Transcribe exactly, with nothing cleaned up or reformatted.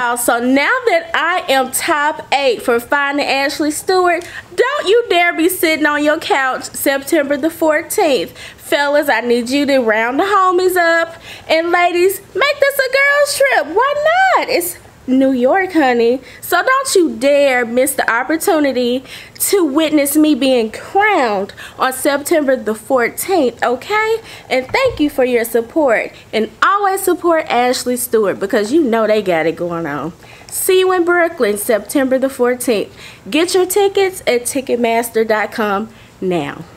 y'all, so now that I am top eight for finding Ashley Stewart, don't you dare be sitting on your couch September the fourteenth. Fellas, I need you to round the homies up, and ladies, make this a girls trip. Why not? It's New York, honey. So don't you dare miss the opportunity to witness me being crowned on September the fourteenth, okay? And thank you for your support, and always support Ashley Stewart because you know they got it going on. See you in Brooklyn September the fourteenth. Get your tickets at Ticketmaster dot com now.